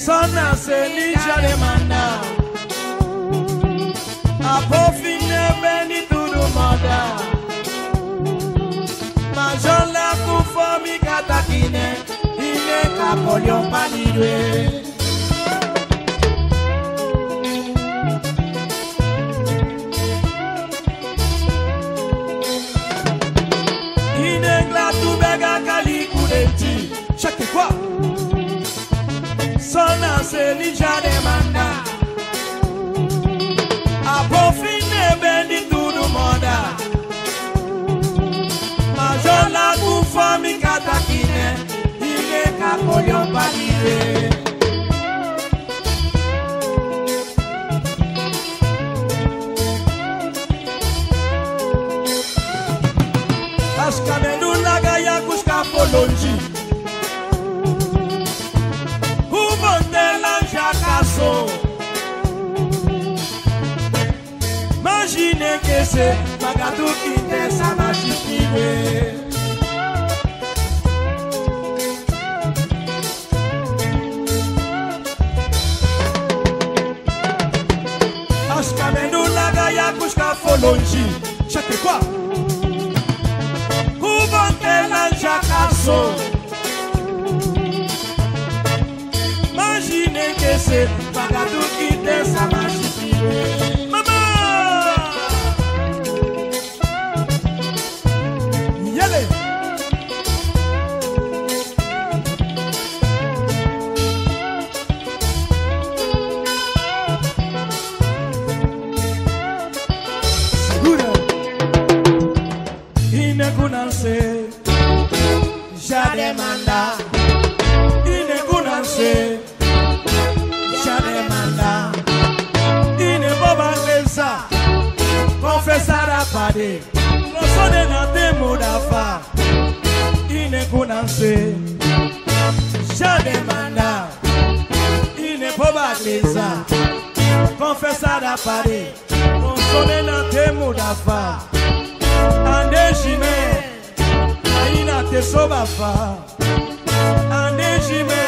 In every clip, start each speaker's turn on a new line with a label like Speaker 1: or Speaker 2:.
Speaker 1: Sona se ninja demanda. A fine beni tudo moda. Majola kufomi katakine. Ine kapolion panidwe. Check it quoi? Sona se ninja demanda. A fine beni tudo moda. Majola kufomi katakine. Ine kapolion panidwe. Ashkamenu laga ya kuska polonji. Imagine que c'est Magadou qui te sa magie. Ashkamenu laga ya kushka folonji. Check quoi? Couvante l'anja casso. Imagine que c'est Magadou qui te sa magie. Já demanda, ine kunanse, já demanda, ine boba lesa, confessar a pade, consone na temo da fa, ine kunanse, já demanda, ine boba lesa, confessar a pade, consone na temo da fa, ande chimé. Te soba fa ande jime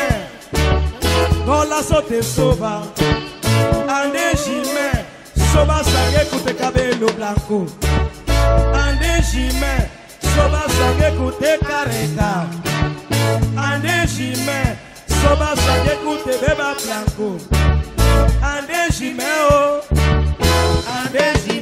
Speaker 1: gola so te soba ande jime soba sage kute cabelo blanco ande jime soba sage kute careta ande jime soba sage kute beba blanco ande jime oh ande jime.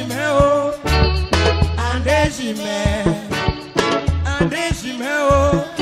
Speaker 1: Ande jime oh